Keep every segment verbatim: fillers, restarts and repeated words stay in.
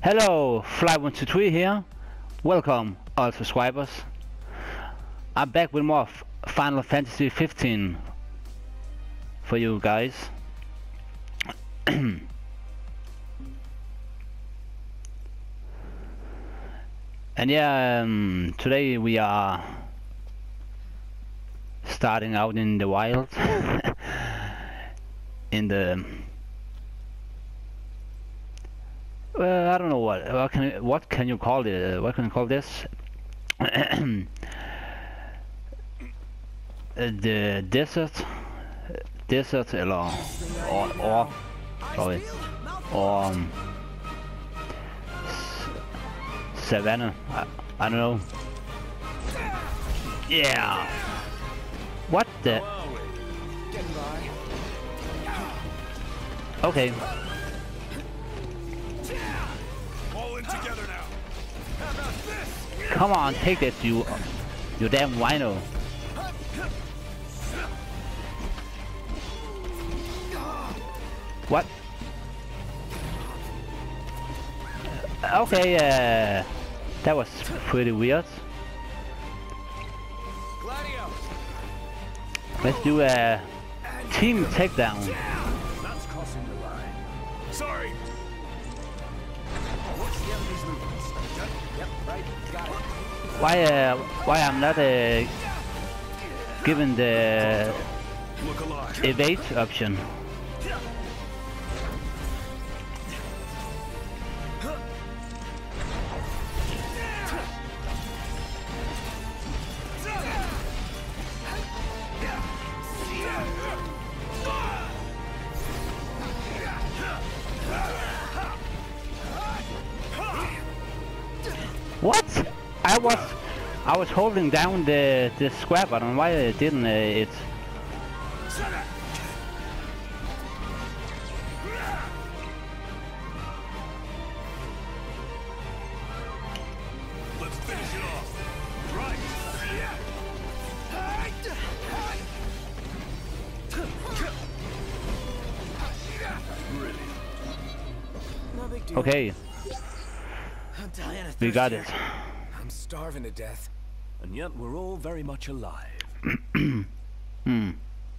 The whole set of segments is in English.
Hello, Fly one two three here. Welcome, all subscribers. I'm back with more F Final Fantasy fifteen for you guys. And yeah, um, today we are starting out in the wild, in the well, I don't know what what can what can you call it? What can you call this? The desert, desert, eller or or sorry, or um, savannah. I, I don't know. Yeah. What the? Okay. Come on, take this, you, you damn wino. What? Okay, uh, that was pretty weird. Let's do a team takedown. That's crossing the line. Sorry. What's the enemy's movements? Yep, right. Got it. Why, uh, why I'm not uh, given the Look alive. evade option? What? I was I was holding down the the square button. Why it didn't uh, it? Let's finish it off. Right. Brilliant. No big deal. Okay, I'm dying of we thirst got here. it. I'm starving to death. And yet we're all very much alive. Hmm.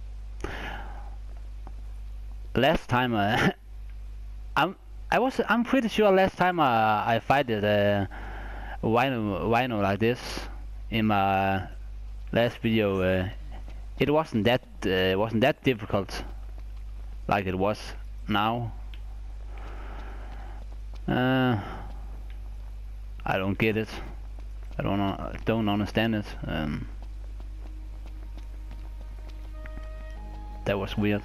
Last time, uh, I'm I was I'm pretty sure last time uh, I fight it uh, Wino Wino like this in my last video. Uh, it wasn't that uh, wasn't that difficult like it was now. Uh, I don't get it. I don't know, don't understand it. Um, that was weird.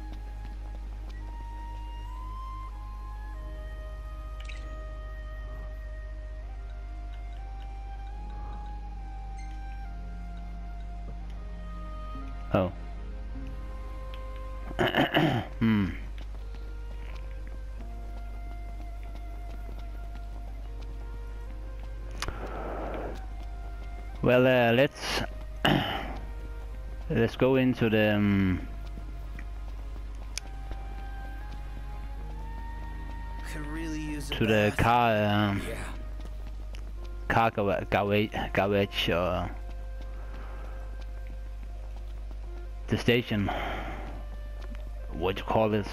Oh. Hmm. Well, uh, let's let's go into the um, Could really use a to the bath. car um, Yeah. car garage garage or the station. What you call it?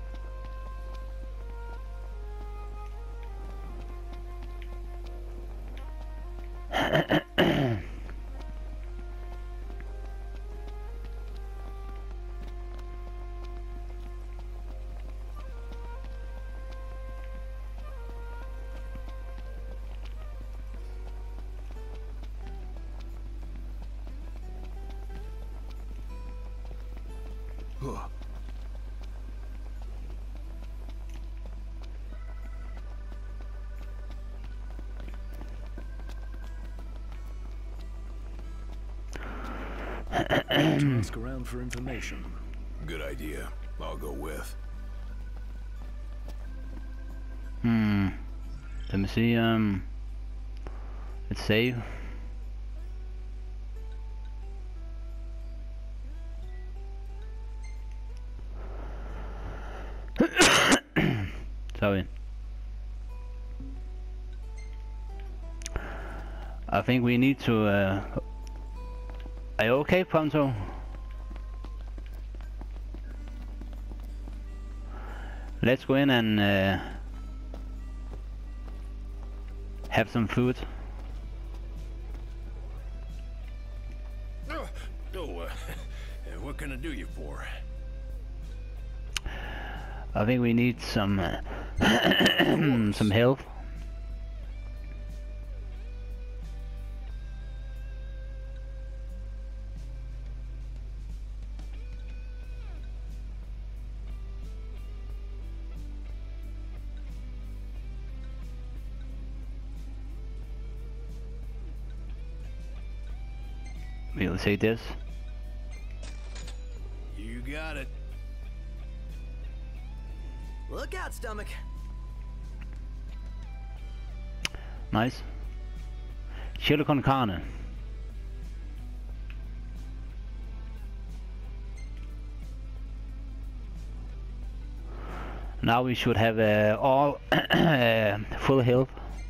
Huh. Ask around for information. Good idea. I'll go with. Hmm. Let me see. Um. Let's save. Sorry. I think we need to. Uh, are you okay, Ponto? Let's go in and uh, have some food. Oh, oh uh, what can I do you for? I think we need some uh, some help. We'll take this. You got it. Look out, stomach. Nice. Chili con carne. Now we should have uh, all uh, full health.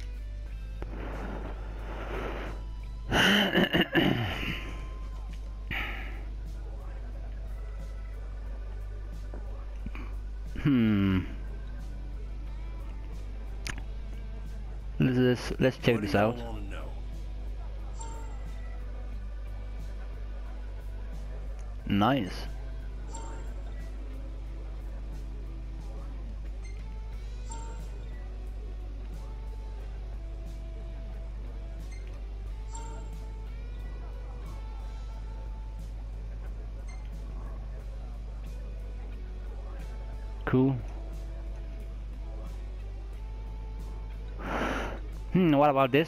Hmm. Let's let's check What this do y'all out. wanna know? Nice. Cool. Hmm, what about this?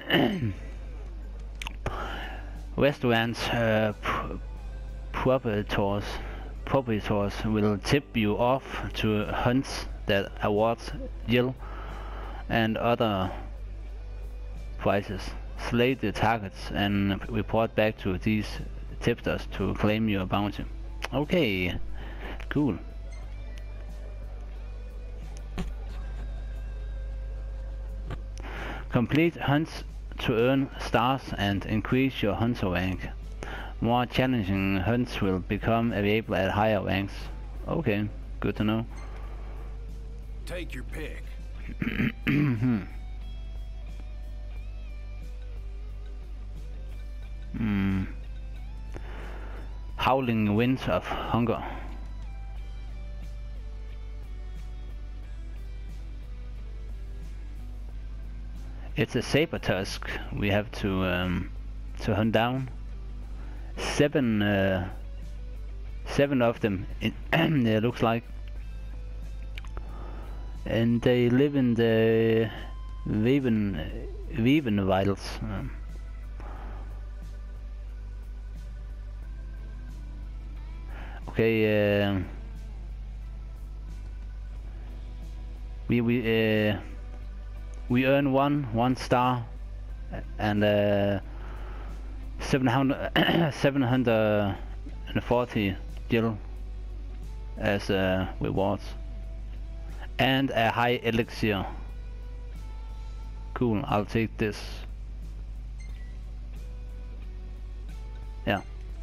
Restaurants uh, proprietors proprietors will tip you off to hunts that awards yield and other prizes. Select the targets and report back to these tipsters to claim your bounty. Okay, cool. Complete hunts to earn stars and increase your hunter rank. More challenging hunts will become available at higher ranks. Okay, good to know. Take your pick. Hmm. Howling winds of hunger. It's a saber tusk we have to um, to hunt down. Seven, uh, seven of them. It, it looks like, and they live in the Weaven Weaven Wilds. Um, okay. Uh, we we. Uh, We earn one, one star, and uh, seven hundred, seven hundred forty gil as uh, rewards, and a high elixir. Cool, I'll take this. Yeah.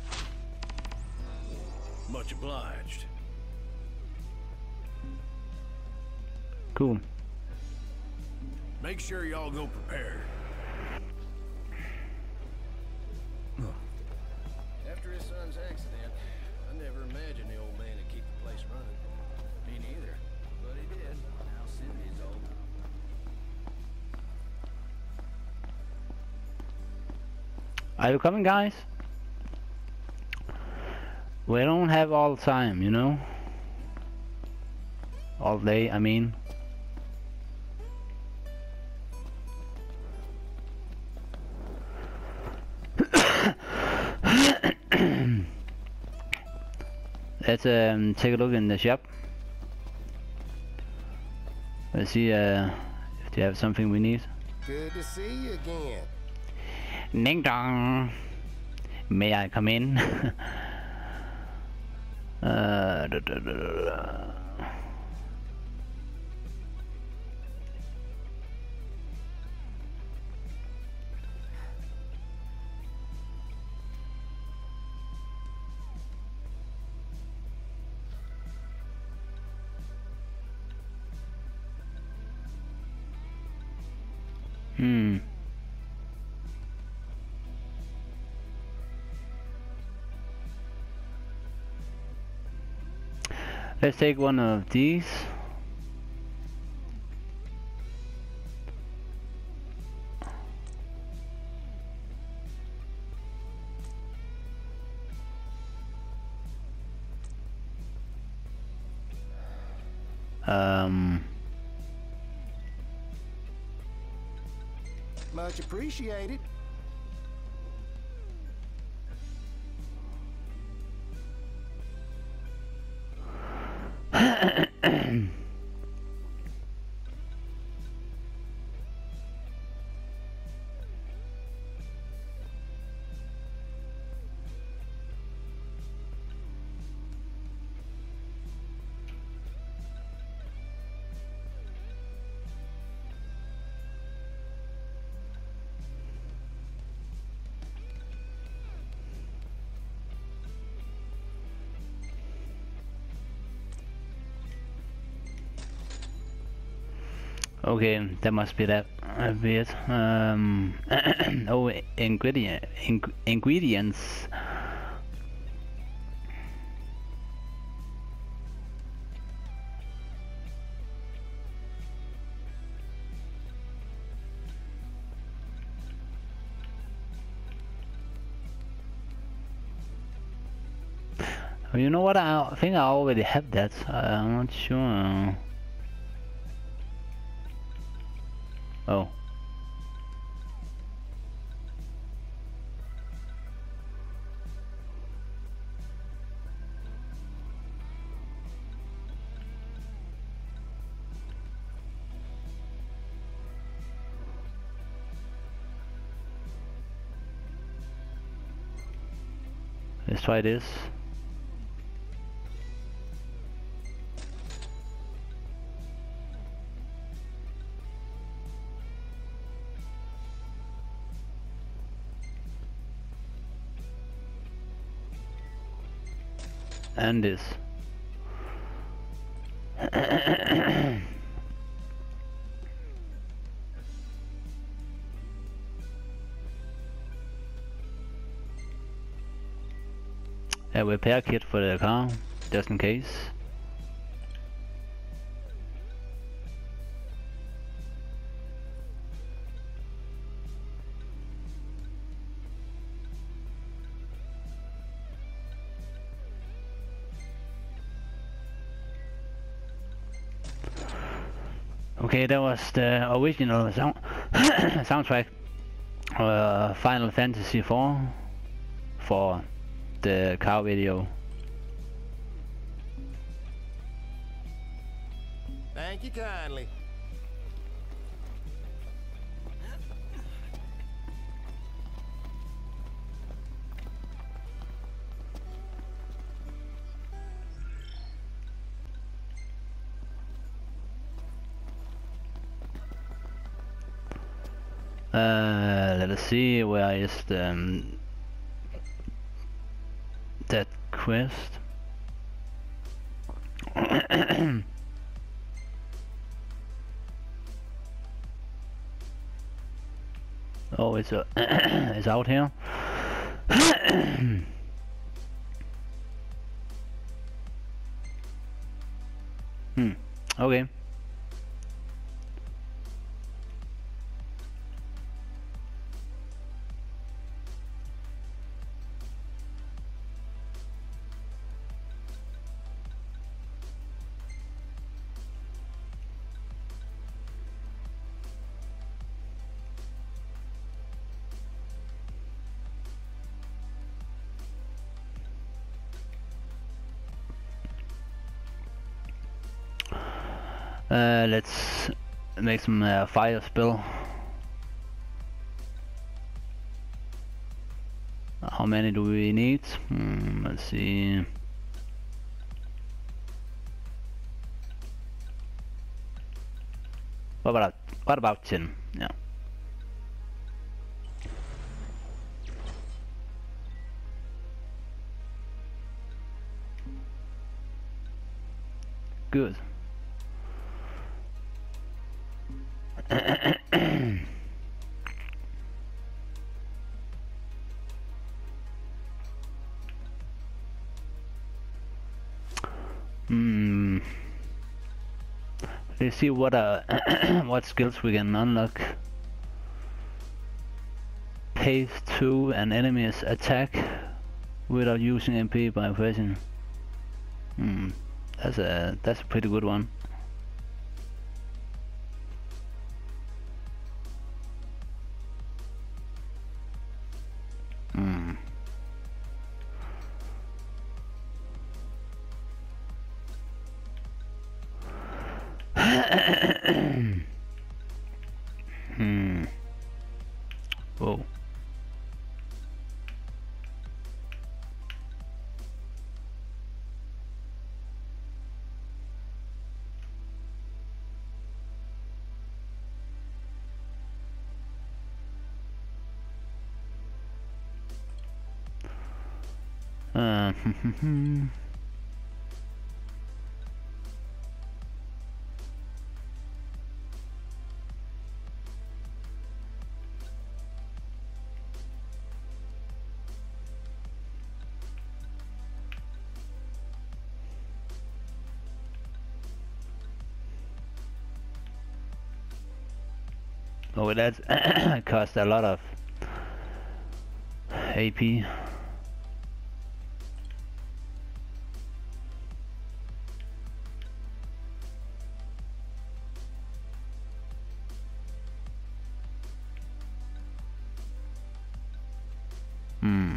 Much obliged. Cool. Make sure y'all go prepared. After his son's accident, I never imagined the old man would keep the place running. Me neither. But he did. Now Cindy's old. Are you coming, guys? We don't have all the time, you know? All day, I mean. Let's um, take a look in the shop. Let's see uh, if they have something we need. Good to see you again. Ding dong. May I come in? uh, da, da, da, da. Hmm. Let's take one of these. Um. Much appreciated. Okay, that must be that uh, weird. Um, oh, ingredient, ing ingredients. Oh, you know what? I think I already have that. Uh, I'm not sure. Oh. Let's try this. And this. A repair kit for the car, just in case. Okay, that was the original sound soundtrack, uh, Final Fantasy four for the car video. Thank you kindly. Uh, let us see, where is the um, that quest? Oh, it's uh, it's out here. Hmm. Okay. Uh, let's make some uh, fire spill. How many do we need? Hmm, let's see. What about what about ten? Yeah. Good. Hmm. Let's see what uh what skills we can unlock. Pace to an enemy's attack without using M P by pressing. Hmm. That's a that's a pretty good one. Hmm. Hmm. Whoa. Uh, oh, that cost a lot of A P. Hmm.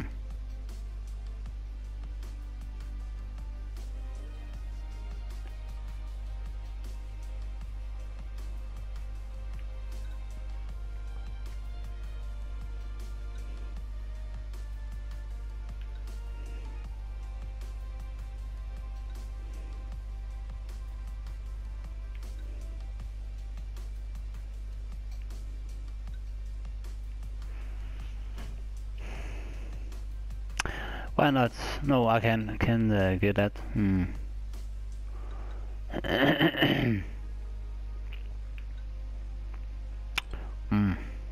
Why not? No, I can can uh, get that. Hmm. Hmm.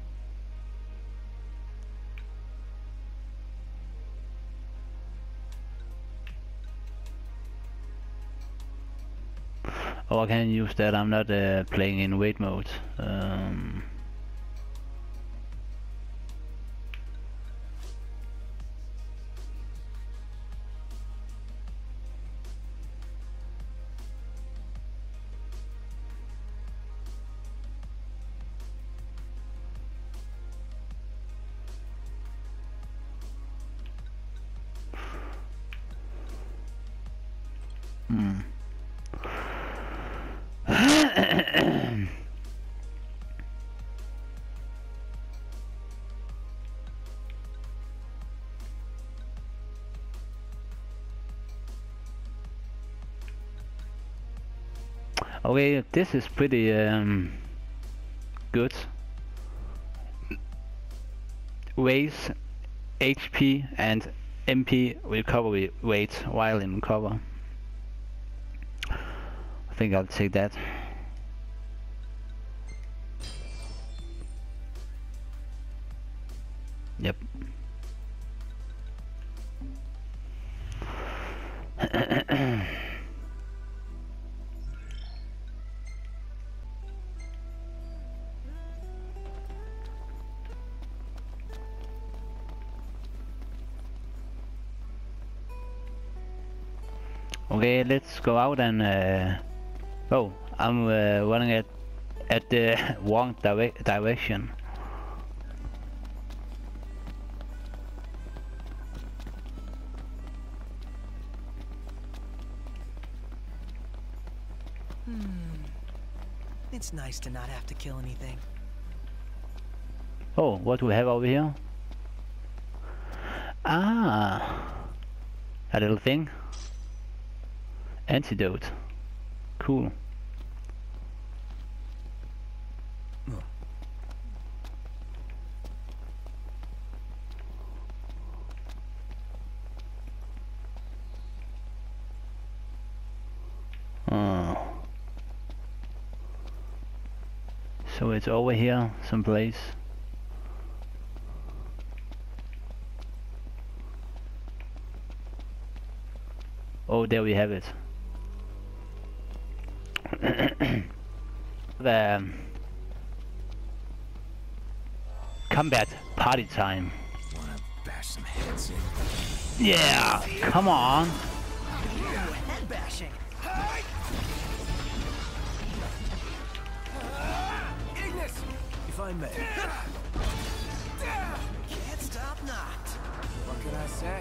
Oh, I can use that. I'm not uh, playing in wait mode. Um. Hmm. Okay, this is pretty um, good. Raise H P and M P recovery rate while in cover. I think I'll take that. Yep. Okay, let's go out and uh, oh, I'm uh, running at at the wrong dire direction. Hmm. It's nice to not have to kill anything. Oh, what do we have over here? Ah, a little thing. Antidote. Cool. Oh. So it's over here someplace. Oh, there we have it. the combat party time. Wanna bash some heads in? Yeah, come on. Head bashing. Ignis, if I may. Can't stop not. What can I say?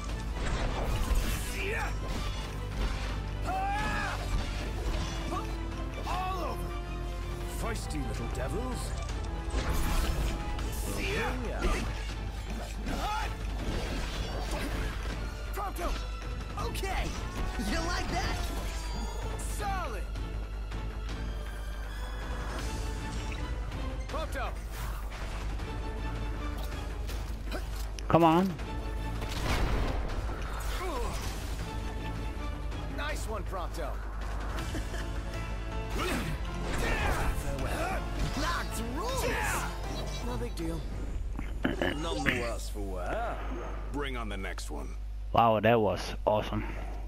All over. Feisty little devils. Prompto! Okay! You like that? Solid! Prompto! Come on. Nice one, Prompto! Locked rules! No big deal. None the worse for wear. Bring on the next one. Wow, that was awesome.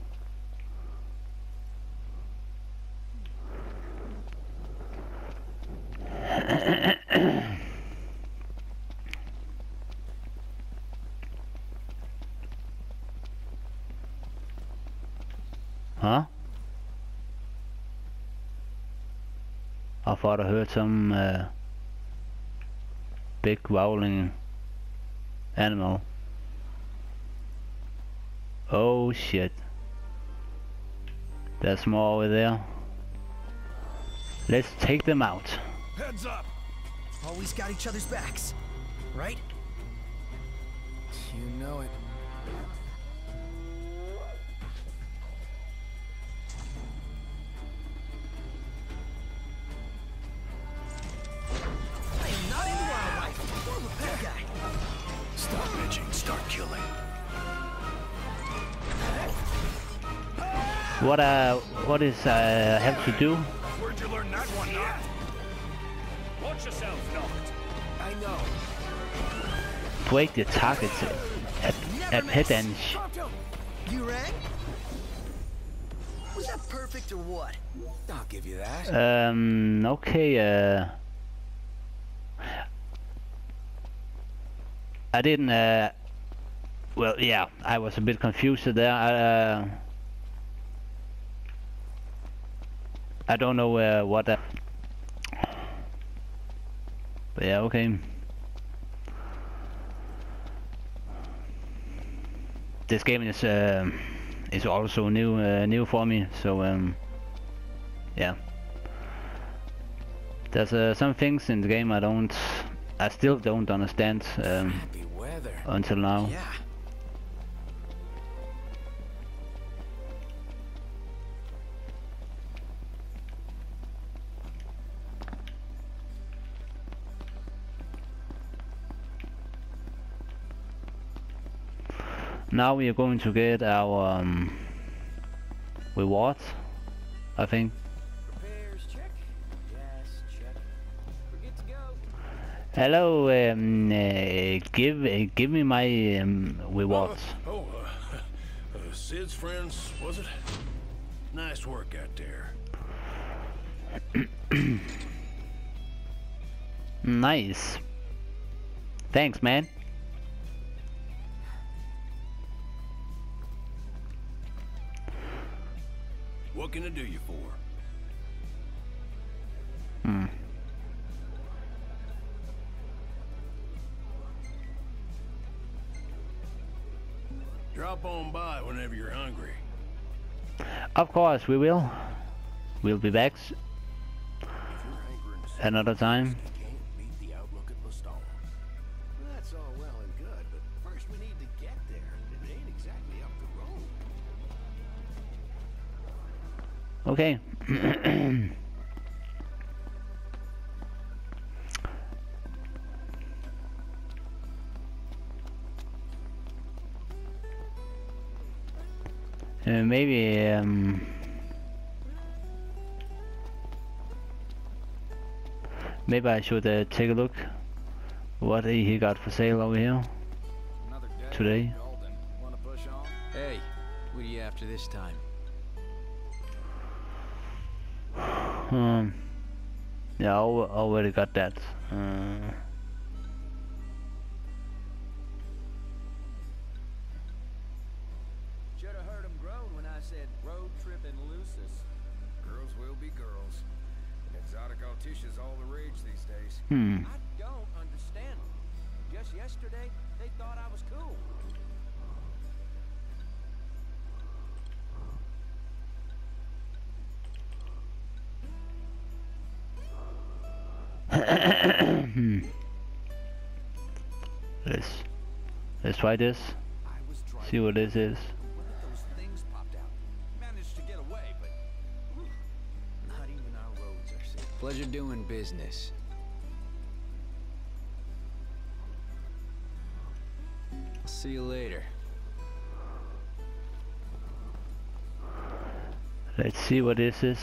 Huh? I thought I heard some uh, big growling animal. Oh shit. There's more over there. Let's take them out. Heads up! Always got each other's backs, right? You know it. I am not into wildlife. More of a pet guy. Stop bitching, start killing. What uh, what is uh, have to do? Where'd you learn that one, Noct? Watch yourself, Noct. I know. Break the targets at at pet end. Prompto, you rang? Was that perfect or what? I'll give you that. Um. Okay. Uh. I didn't. Uh. Well, yeah. I was a bit confused there. Uh. I don't know uh, what. Uh, but yeah. Okay. This game is uh, is also new uh, new for me. So um. Yeah. There's uh, some things in the game I don't, I still don't understand um, Happy weather. until now. Yeah. Now we are going to get our um, rewards, I think. Repairs check. Gas check. We're good to go. Hello, um, uh, give uh, give me my um, rewards. Oh, uh, uh, Sid's friends, was it? Nice work out there. Nice. Thanks, man. What can I do you for? Hmm. Drop on by whenever you're hungry. Of course we will. We'll be back s- If you're hankering to see another time. you can't beat the outlook at Lestone. That's all well and good, but first we need to get there. It ain't exactly up the road. Okay. uh, maybe um, maybe I should uh, take a look what he got for sale over here Another day. today. Golden. Wanna push on? Hey, what are you after this time? Um, yeah, I al- already got that. Uh, Should have heard him groan when I said road tripping Lucis. Girls will be girls. And exotic Alticia's all the rage these days. hmm. I don't understand them. Just yesterday, they thought I was cool. Hmm. Let's let's try this. I was trying See what this is. One of those things popped out. Managed to get away, but whew, not even our roads are safe. Pleasure doing business. I'll see you later. Let's see what this is.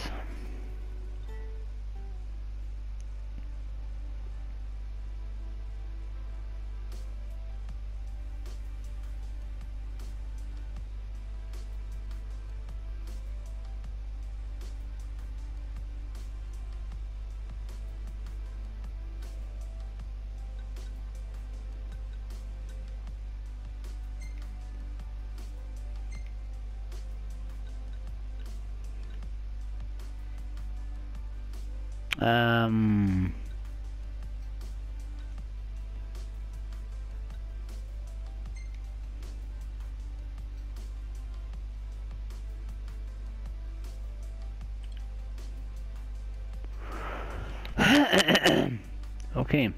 Um. Okay.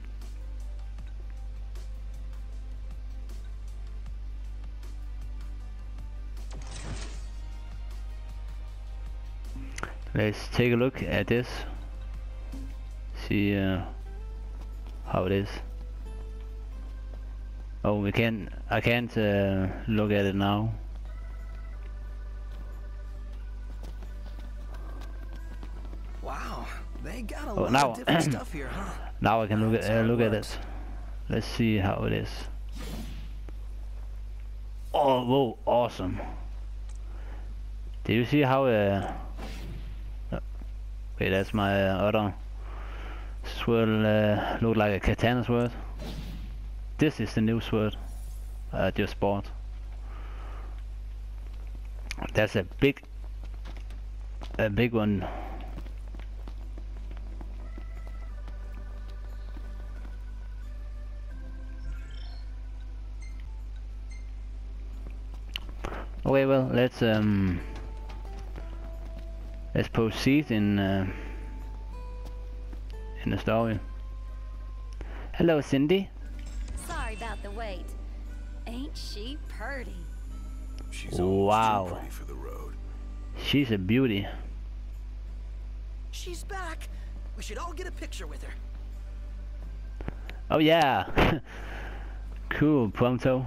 Let's take a look at this. See uh, how it is. Oh, we can. I can't uh, look at it now. Wow, they got a Oh, lot now- of different stuff here, huh? Now I can look at That's how uh, it look at works. it. Let's see how it is. Oh, whoa! Awesome. Did you see how? Uh, uh, wait, that's my uh, other sword. Uh, look like a katana sword. This is the new sword I just bought. That's a big, a big one. Okay, well, let's um, let's proceed in uh, in the story. Hello, Cindy. Sorry about the wait. Ain't she purty? She's almost Wow. too pretty for the road. She's a beauty. She's back. We should all get a picture with her. Oh yeah. Cool, Pronto.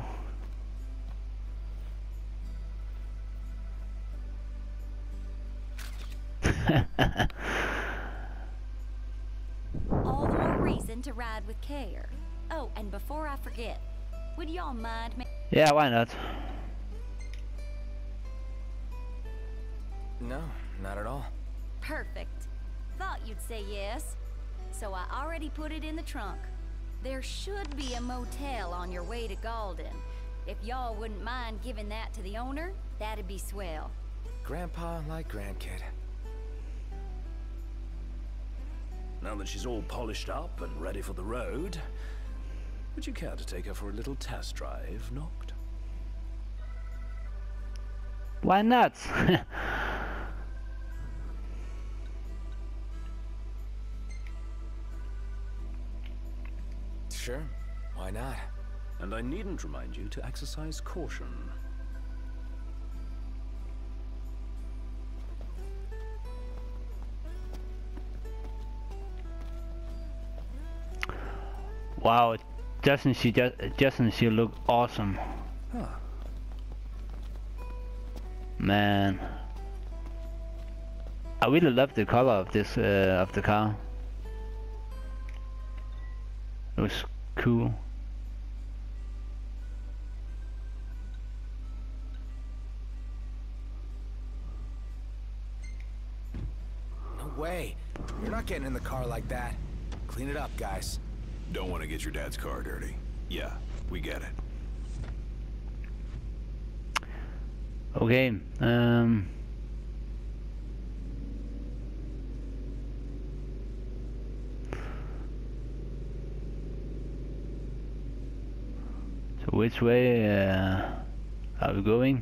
All the more reason to ride with care. Oh, and before I forget, would y'all mind me? Yeah, why not? No, not at all. Perfect. Thought you'd say yes. So I already put it in the trunk. There should be a motel on your way to Galden. If y'all wouldn't mind giving that to the owner, that'd be swell. Grandpa like grandkid. Now that she's all polished up and ready for the road, would you care to take her for a little test drive, Noct? Why not? Sure, why not? And I needn't remind you to exercise caution. Wow, doesn't she just doesn't she look awesome? Huh. Man, I really love the color of this uh, of the car. It was cool. No way. You're not getting in the car like that. Clean it up, guys. Don't want to get your dad's car dirty. Yeah, we get it. Okay, um... so which way uh, are we going?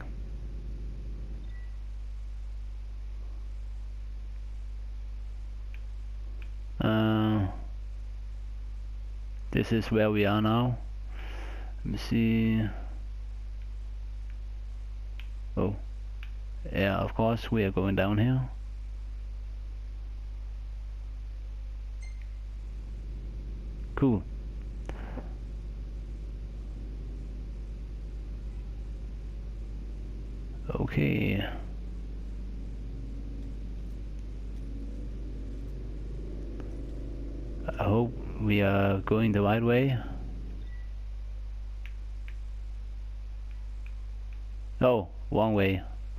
Uh, this is where we are now. Let me see. Oh, yeah, of course we are going down here. Cool. Okay. I hope we are going the right way. Oh, wrong way.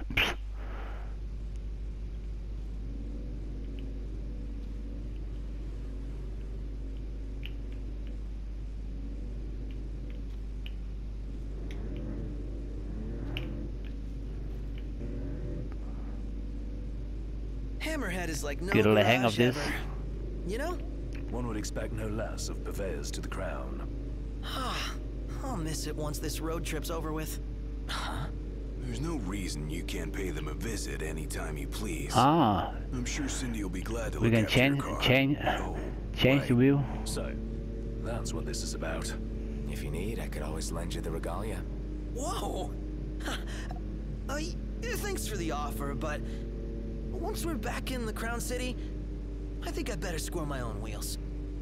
Hammerhead is like no Get a hang of garage this. ever. You know? One would expect no less of purveyors to the crown. I'll miss it once this road trip's over with. There's no reason you can't pay them a visit anytime you please. Ah, I'm sure Cindy will be glad to we look can after your change, car. change, Oh, change right. the view. So, that's what this is about. If you need, I could always lend you the regalia. Whoa! Uh, thanks for the offer, but once we're back in the Crown City, I think I'd better score my own wheels.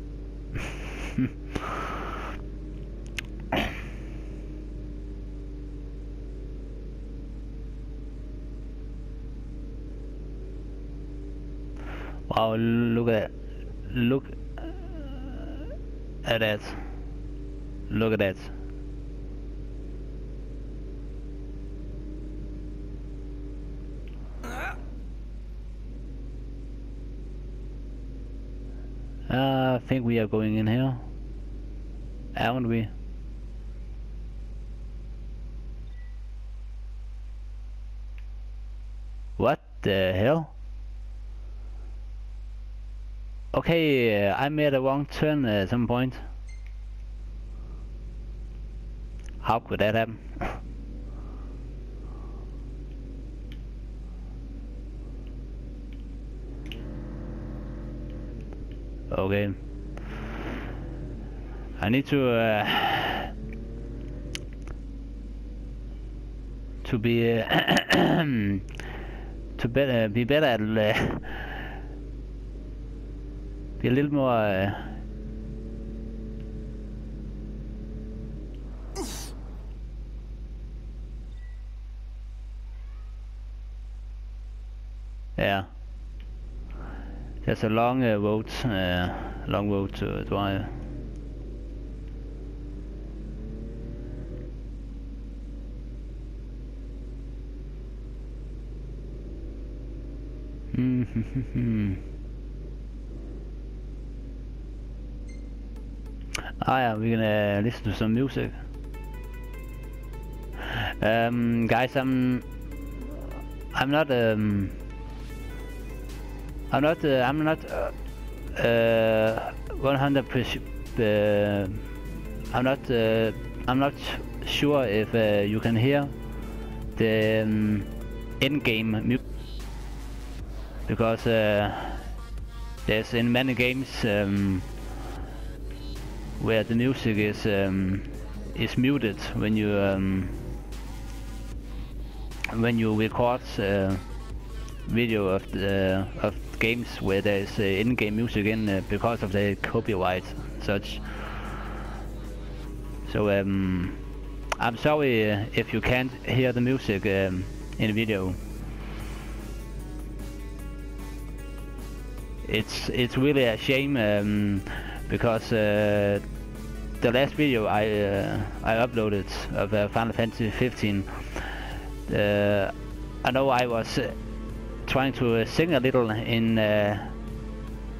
Wow, look at look at that. Look at that. Uh, I think we are going in here. Aren't we? What the hell? Okay, uh, I made a wrong turn at some point. How could that happen? Okay. I need to uh, to be uh, to better be better at uh, be a little more. Uh, yeah. There's a long uh, road, uh, long road to drive. Ah yeah, we're gonna listen to some music. Um, guys, I'm I'm not um. I'm not. Uh, I'm not. one hundred percent. Uh, I'm not. Uh, I'm not sure if uh, you can hear the um, in-game music because uh, there's in many games um, where the music is um, is muted when you um, when you record uh, video of the of games where there's uh, in-game music in uh, because of the copyright such. So um, I'm sorry uh, if you can't hear the music um, in the video. It's it's really a shame um, because uh, the last video I uh, I uploaded of uh, Final Fantasy fifteen, uh, I know I was uh, trying to uh, sing a little in uh,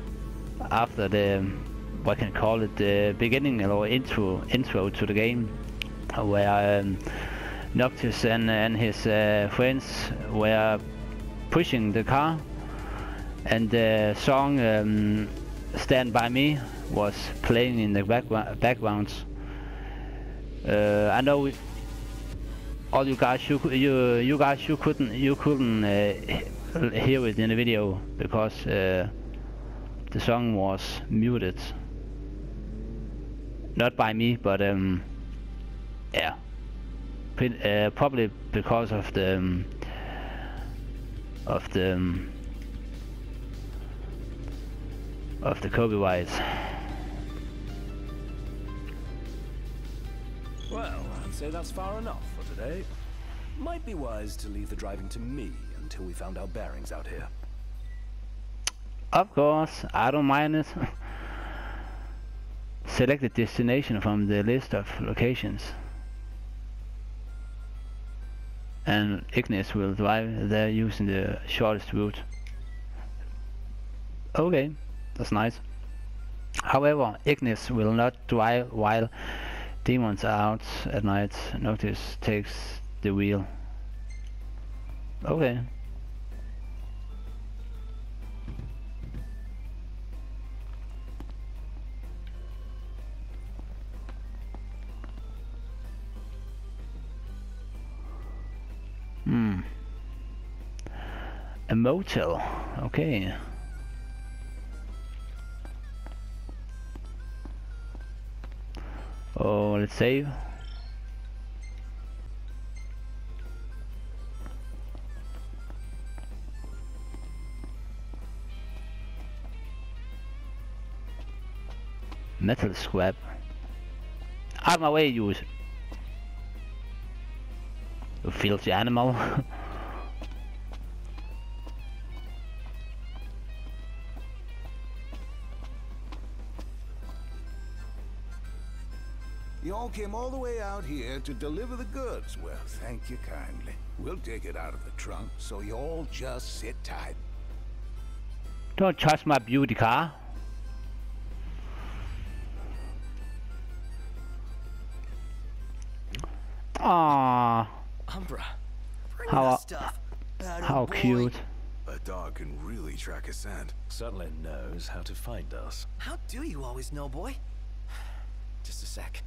after the, what can I call it, the beginning or intro intro to the game, where um, Noctis and and his uh, friends were pushing the car, and the song um, "Stand By Me" was playing in the back background. Uh, I know we, all you guys you you you guys you couldn't you couldn't uh, hear it in the video because uh, the song was muted. Not by me, but um, yeah, uh, probably because of the um, of the um, of the copyright. Well, I'd say that's far enough for today. Might be wise to leave the driving to me until we found our bearings out here. Of course, I don't mind it. Select the destination from the list of locations, and Ignis will drive there using the shortest route. Okay, that's nice. However, Ignis will not drive while demons are out at night. Noctis takes the wheel. Okay. Hmm. A motel. Okay. Oh, let's save. Metal scrap. Out of my way, you you filthy animal. You all came all the way out here to deliver the goods. Well, thank you kindly. We'll take it out of the trunk, so you all just sit tight. Don't touch my beauty car. Aww. Umbra, bring How- that stuff. Bad How old boy. cute. A dog can really track a scent. Certainly knows how to find us. How do you always know, boy? Just a sec.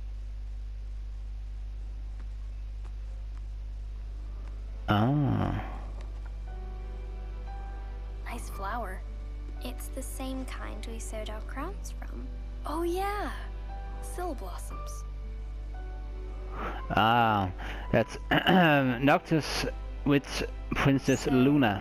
Ah. Nice flower. It's the same kind we sewed our crowns from. Oh yeah, Syl blossoms. Ah, that's Noctis with Princess So- Luna.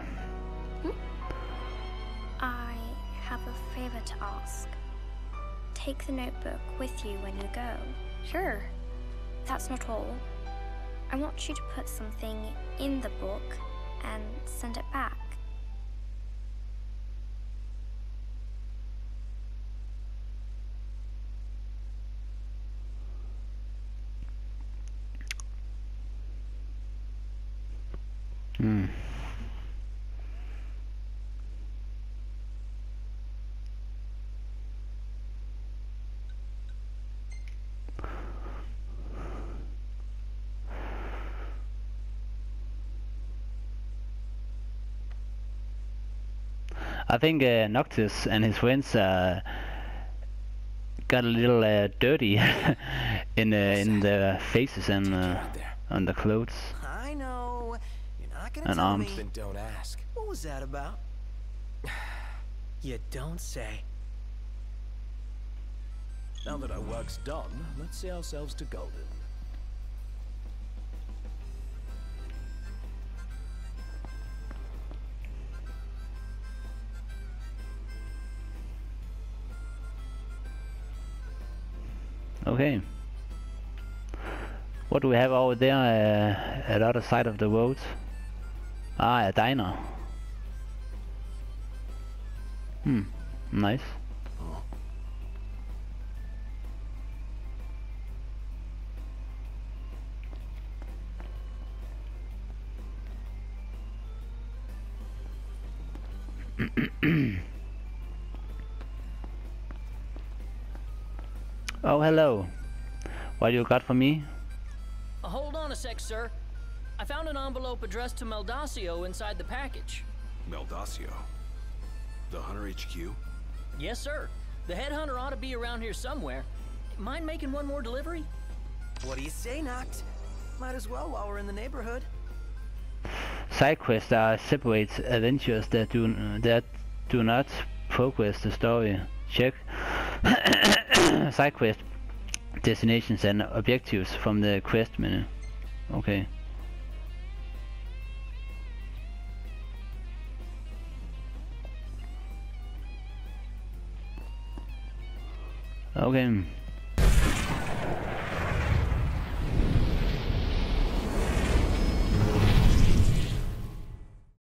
I have a favor to ask. Take the notebook with you when you go. Sure, that's not all. I want you to put something in the book and send it back. Hmm. I think uh, Noctis and his friends uh, got a little uh, dirty in uh, in the faces and uh, Right there. on the clothes. I know. You're not gonna And tell arms. me. Then don't ask. What was that about? You don't say. Now that our work's done, let's see ourselves to Golden. Okay. What do we have over there uh, at the other side of the road? Ah, a diner. Hmm, nice. Oh, hello. What you got for me? Uh, hold on a sec, sir. I found an envelope addressed to Meldacio inside the package. Meldacio? The Hunter H Q? Yes, sir. The headhunter ought to be around here somewhere. Mind making one more delivery? What do you say, Noct? Might as well while we're in the neighborhood. Side quests are separate adventures that do that do not progress the story. Check side quest destinations and objectives from the quest menu. Okay. Okay.